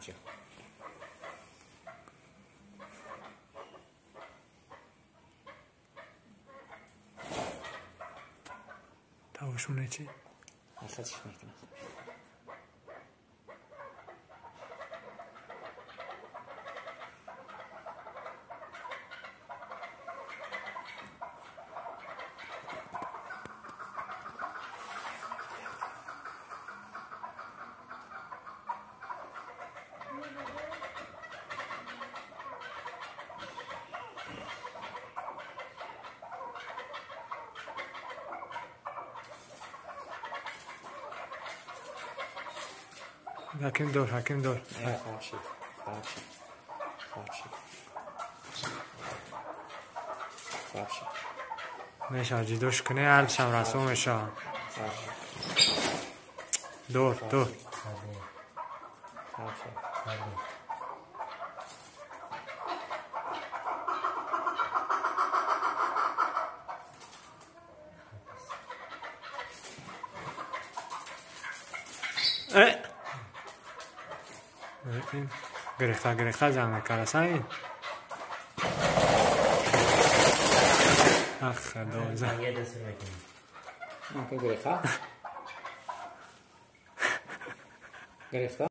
هرچی تاوشونه چی؟ خودش میکنه حکیم دور حکیم دور خراب شد خراب شد خراب شد خراب شد میشه جیدوش کنه علشم رسومشه خراب شد دور دور خراب شد این گریخته زنگ میکرده سعید اخ دوزه یه دسته میکنی که گرفته گرفته